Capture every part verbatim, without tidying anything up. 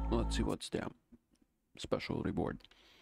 Let's see what's there. Special reward.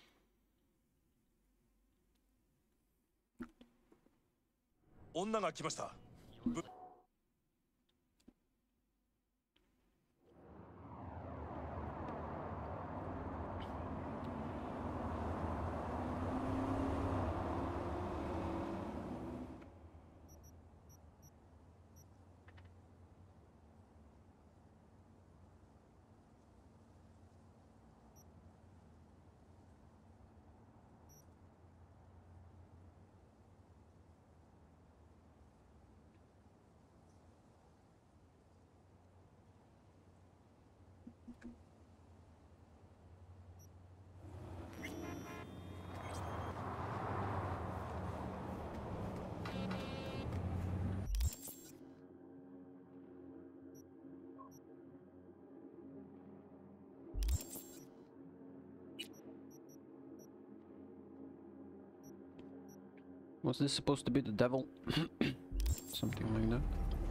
Was this supposed to be the devil? Something like that.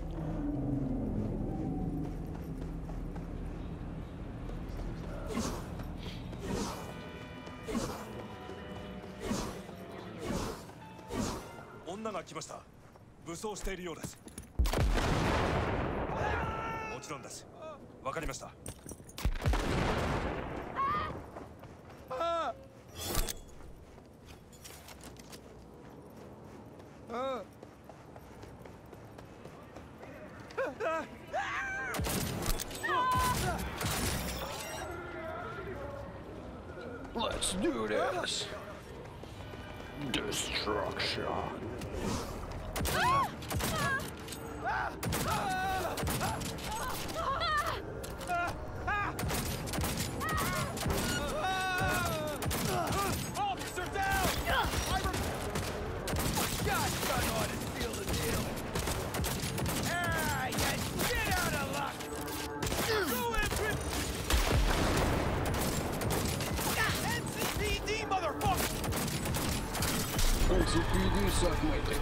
Let's do this. Destruction. Officer down! God, son ought to seal the deal. Ah, you get out of luck! Go in, N C P D, motherfucker! N C P D suck my dick.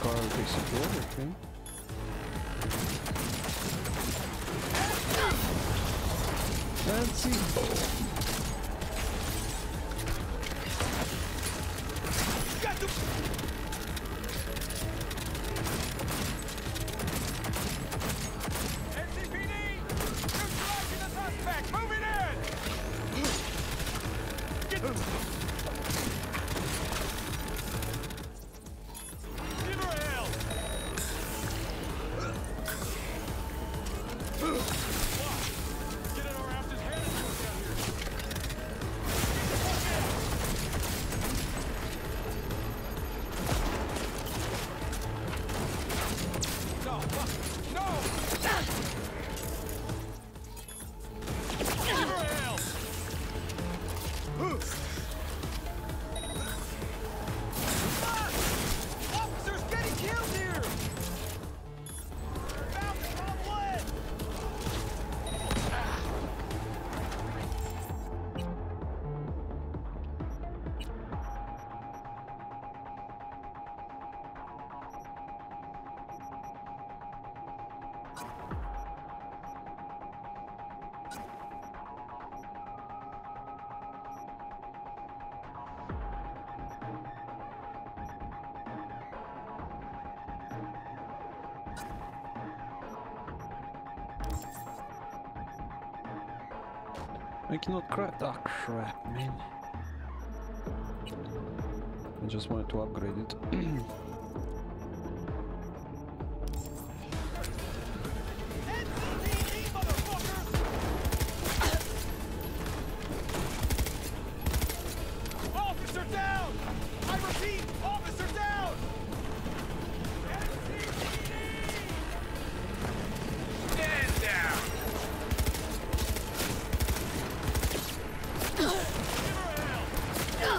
car takes it over, okay? Let's see. Got the... N C P D! Neutralizing the suspect! Moving in! Get the... Give her hell! Get in our asses head down here! No! No! Give her hell! Officers getting killed here! Found the wrong way! I cannot craft. Ah, crap, man. I just wanted to upgrade it. Officer down! I repeat, officer down! N C P D! Stand down! Give her hell!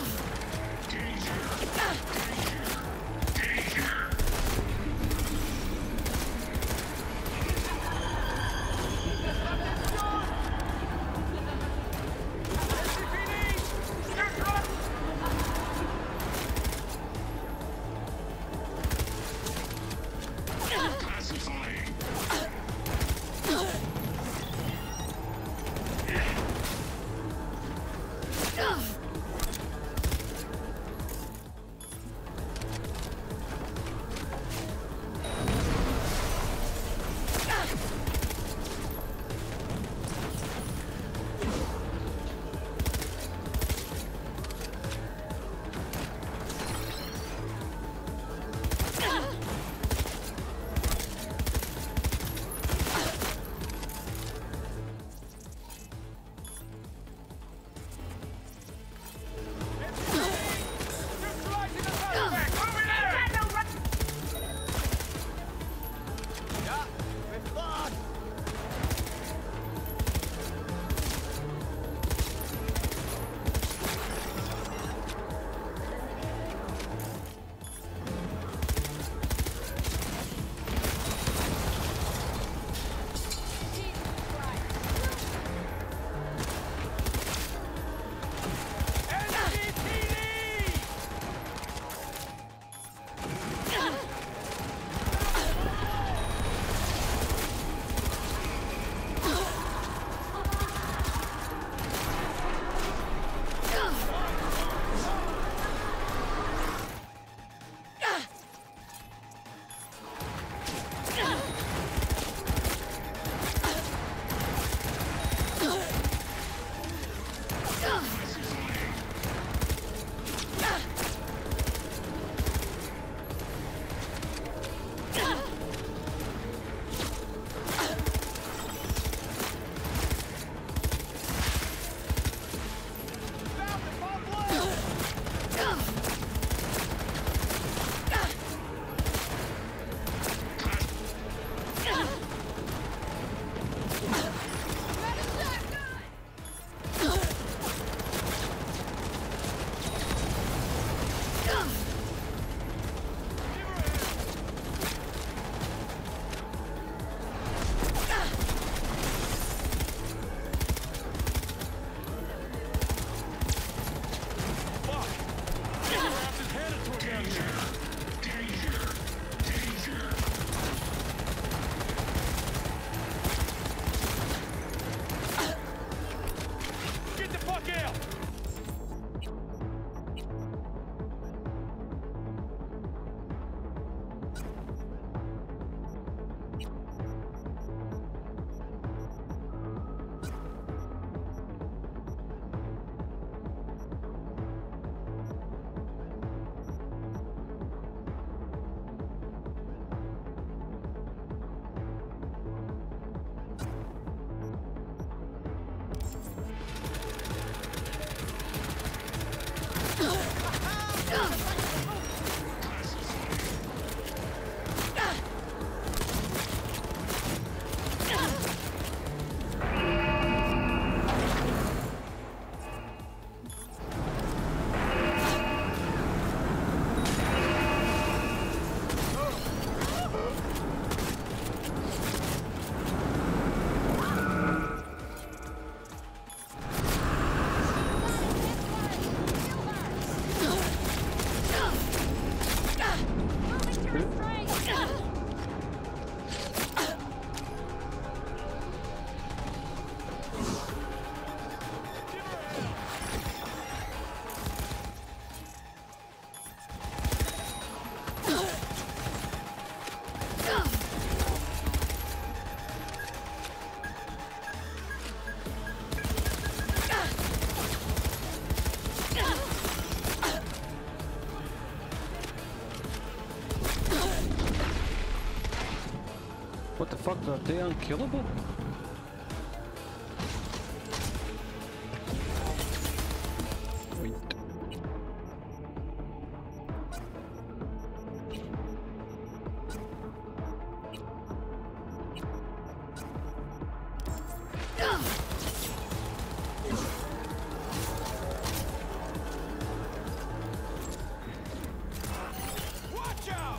Are they unkillable? Wait. Watch out!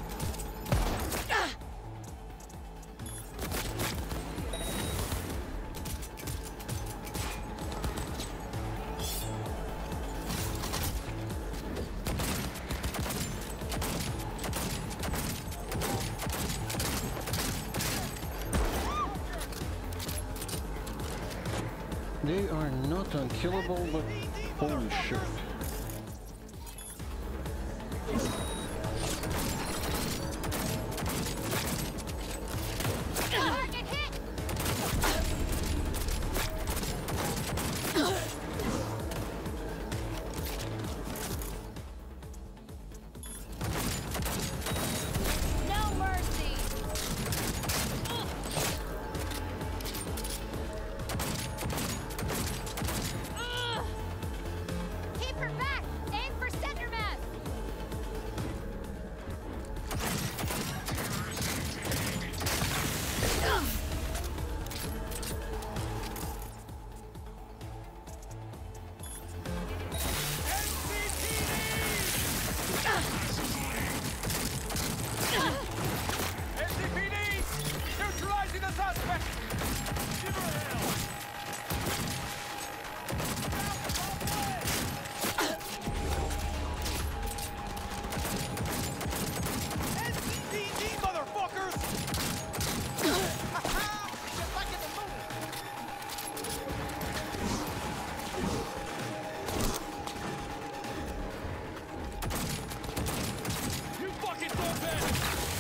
They are not unkillable, but holy shit. Target hit! No mercy! Keep her back! Aim for center mass! N C P D! Neutralizing the suspect! Give her hell! N C P D, motherfuckers! Get back in the mood! You fucking doorman!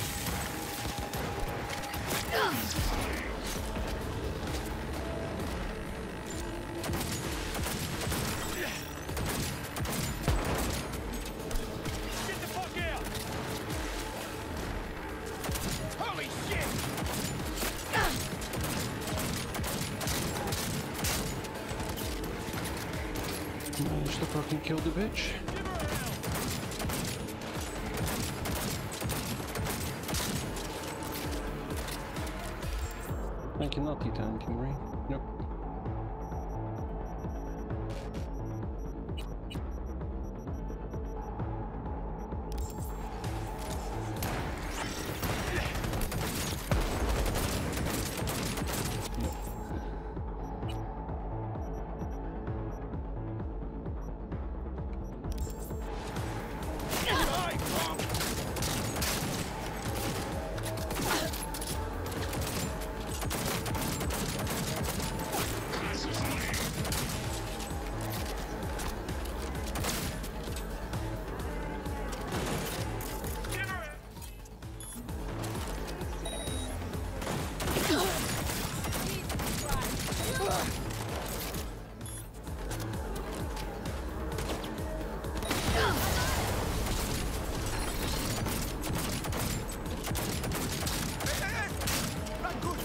Get the fuck out! Holy shit! Managed to fucking kill the bitch. Give her hell! I cannot hit anything, right? Nope. Die, punk! Give her hell! Hey, hey, hey! Not good!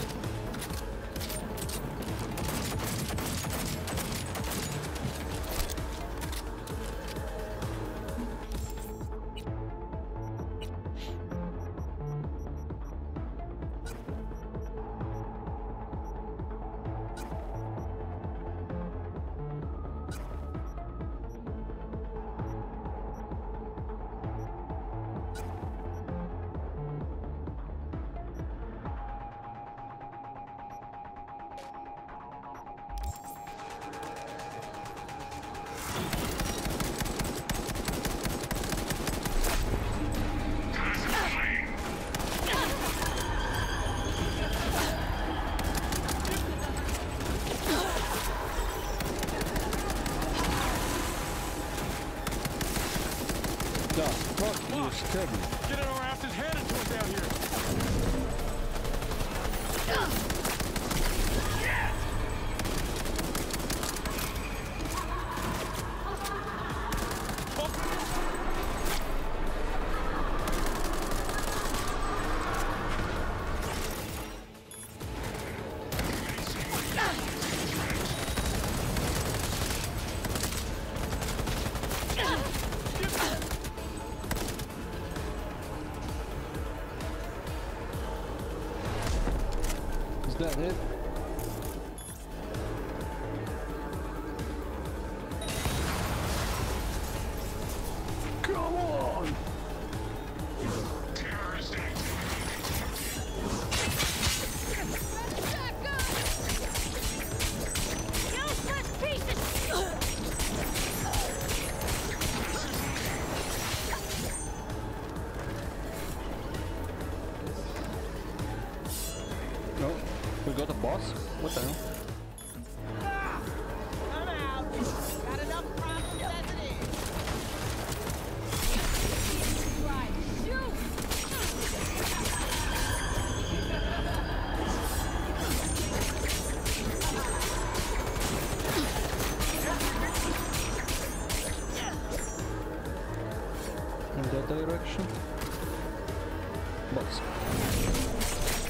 The fuck you stabbed me? Get our asses handed to us down here! it. Come on! Useless piece of No, we got a boss? What the hell? I'm out. Got enough problems as it is. Right. Shoot! In that direction? Boss.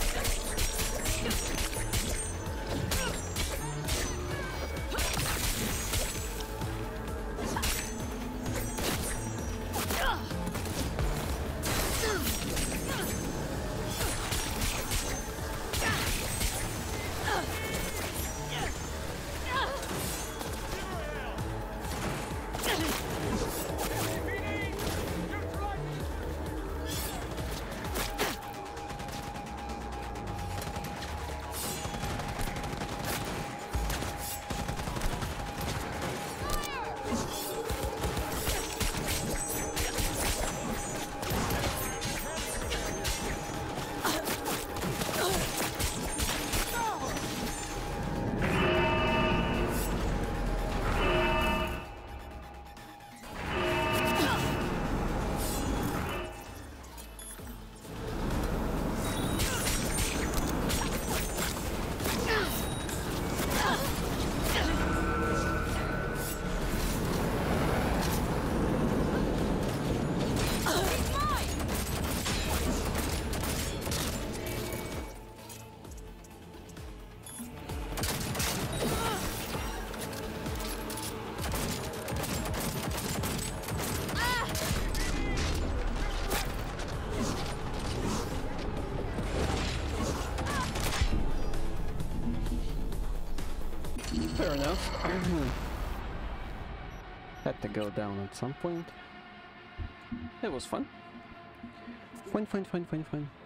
Fair enough. Had to go down at some point. It was fun. Fun, fun, fun, fun, fun.